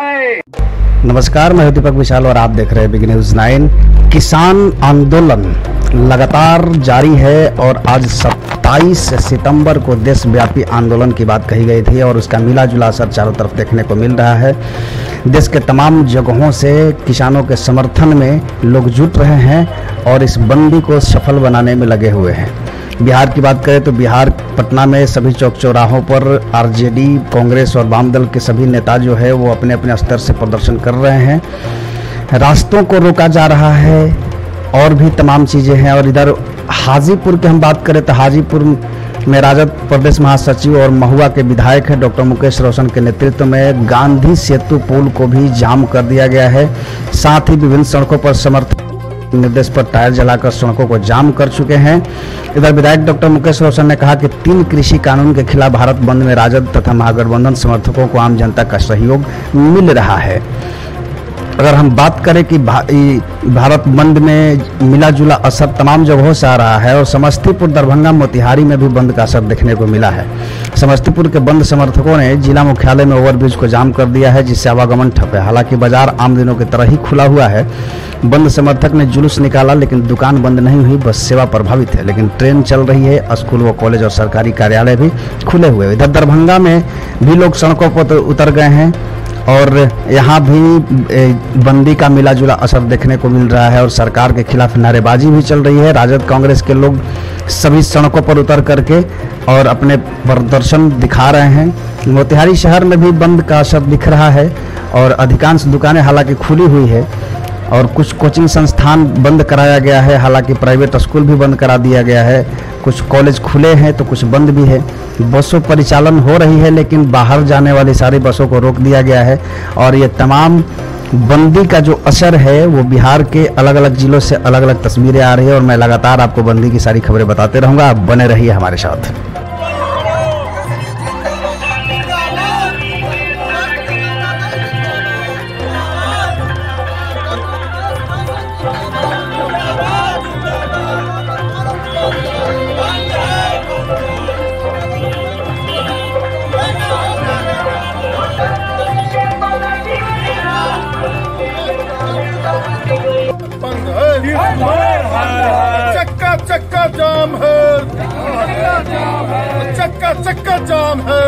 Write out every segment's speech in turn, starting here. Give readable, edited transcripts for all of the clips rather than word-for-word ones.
है। नमस्कार, मैं दीपक विशाल और आप देख रहे हैं बिग न्यूज 9। किसान आंदोलन लगातार जारी है और आज 27 सितंबर को देशव्यापी आंदोलन की बात कही गई थी और उसका मिला जुला असर चारों तरफ देखने को मिल रहा है। देश के तमाम जगहों से किसानों के समर्थन में लोग जुट रहे हैं और इस बंदी को सफल बनाने में लगे हुए हैं। बिहार की बात करें तो बिहार पटना में सभी चौक चौराहों पर आरजेडी, कांग्रेस और वाम दल के सभी नेता जो है वो अपने अपने स्तर से प्रदर्शन कर रहे हैं। रास्तों को रोका जा रहा है और भी तमाम चीज़ें हैं। और इधर हाजीपुर की हम बात करें तो हाजीपुर में राजद प्रदेश महासचिव और महुआ के विधायक हैं डॉक्टर मुकेश रोशन के नेतृत्व में गांधी सेतु पुल को भी जाम कर दिया गया है। साथ ही विभिन्न सड़कों पर समर्थन निर्देश पर टायर जलाकर सड़कों को जाम कर चुके हैं। इधर विधायक डॉक्टर मुकेश रोशन ने कहा कि 3 कृषि कानून के खिलाफ भारत बंद में राजद तथा महागठबंधन समर्थकों को आम जनता का सहयोग मिल रहा है। अगर हम बात करें कि भारत बंद में मिला जुला असर तमाम जगहों से आ रहा है और समस्तीपुर, दरभंगा, मोतिहारी में भी बंद का असर देखने को मिला है। समस्तीपुर के बंद समर्थकों ने जिला मुख्यालय में ओवरब्रिज को जाम कर दिया है, जिससे आवागमन ठप है। हालांकि बाजार आम दिनों की तरह ही खुला हुआ है। बंद समर्थक ने जुलूस निकाला लेकिन दुकान बंद नहीं हुई, बस सेवा प्रभावित है। लेकिन ट्रेन चल रही है, स्कूल व कॉलेज और सरकारी कार्यालय भी खुले हुए। इधर दरभंगा में भी लोग सड़कों पर उतर गए हैं और यहाँ भी बंदी का मिला जुला असर देखने को मिल रहा है और सरकार के खिलाफ नारेबाजी भी चल रही है। राजद, कांग्रेस के लोग सभी सड़कों पर उतर करके और अपने प्रदर्शन दिखा रहे हैं। मोतिहारी शहर में भी बंद का असर दिख रहा है और अधिकांश दुकानें हालांकि खुली हुई है और कुछ कोचिंग संस्थान बंद कराया गया है। हालांकि प्राइवेट स्कूल भी बंद करा दिया गया है। कुछ कॉलेज खुले हैं तो कुछ बंद भी है। बसों परिचालन हो रही है लेकिन बाहर जाने वाली सारी बसों को रोक दिया गया है। और ये तमाम बंदी का जो असर है वो बिहार के अलग अलग जिलों से अलग अलग तस्वीरें आ रही है और मैं लगातार आपको बंदी की सारी खबरें बताते रहूँगा। आप बने रहिए हमारे साथ। चक्का चक्का जाम है, चक्का चक्का जाम है।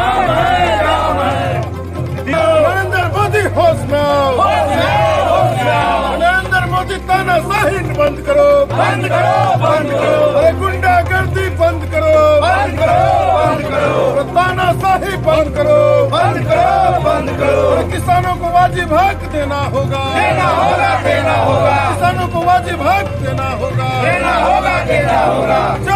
नरेंद्र मोदी होश में आओ, नरेंद्र मोदी तानाशाही बंद करो, बंद करो, बंद करो। गुंडागर्दी बंद करो, बंद करो, बंद करो। तानाशाही बंद करो, बंद करो, बंद करो। किसानों को वाजिब हक देना होगा, देना होगा, देना होगा। किसानों को वाजिब हक देना होगा, देना होगा, देना होगा।